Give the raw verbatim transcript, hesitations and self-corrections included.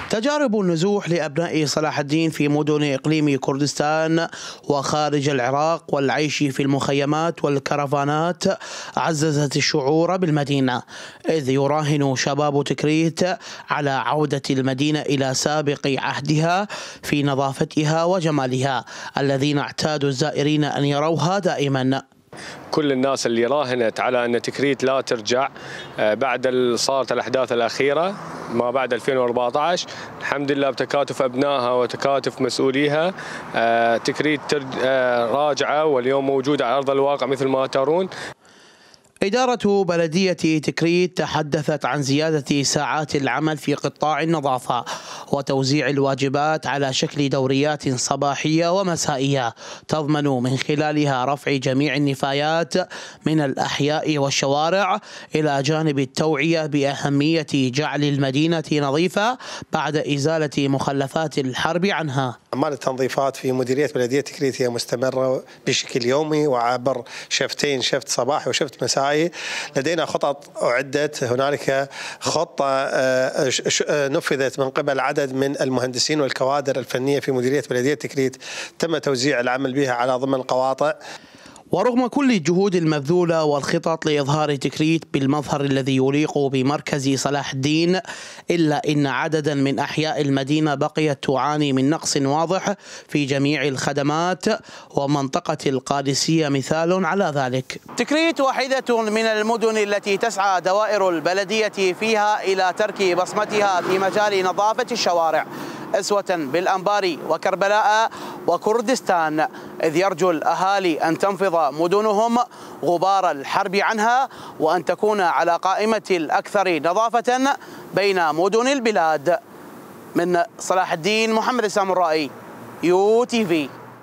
تجارب النزوح لأبناء صلاح الدين في مدن إقليم كردستان وخارج العراق والعيش في المخيمات والكرفانات عززت الشعور بالمدينة، إذ يراهن شباب تكريت على عودة المدينة إلى سابق عهدها في نظافتها وجمالها الذين اعتادوا الزائرين أن يروها دائما. كل الناس اللي راهنت على أن تكريت لا ترجع بعد صارت الأحداث الأخيرة ما بعد ألفين وأربعة عشر، الحمد لله بتكاتف أبنائها وتكاتف مسؤوليها تكريت راجعة واليوم موجودة على أرض الواقع مثل ما ترون. إدارة بلدية تكريت تحدثت عن زيادة ساعات العمل في قطاع النظافة وتوزيع الواجبات على شكل دوريات صباحية ومسائية تضمن من خلالها رفع جميع النفايات من الأحياء والشوارع، إلى جانب التوعية بأهمية جعل المدينة نظيفة بعد إزالة مخلفات الحرب عنها. أعمال التنظيفات في مديرية بلدية تكريت هي مستمرة بشكل يومي وعبر شفتين، شفت صباحي وشفت مسائي. لدينا خطط أعدت، هنالك خطة نفذت من قبل عدد من المهندسين والكوادر الفنية في مديرية بلدية تكريت تم توزيع العمل بها على ضمن قواطع. ورغم كل الجهود المبذولة والخطط لإظهار تكريت بالمظهر الذي يليق بمركز صلاح الدين، إلا إن عددا من أحياء المدينة بقيت تعاني من نقص واضح في جميع الخدمات، ومنطقة القادسية مثال على ذلك. تكريت واحدة من المدن التي تسعى دوائر البلدية فيها إلى ترك بصمتها في مجال نظافة الشوارع، أسوة بالأنبار وكربلاء وكردستان، إذ يرجو الأهالي أن تنفض مدنهم غبار الحرب عنها وأن تكون على قائمة الأكثر نظافة بين مدن البلاد. من صلاح الدين، محمد السامرائي، يو تي في.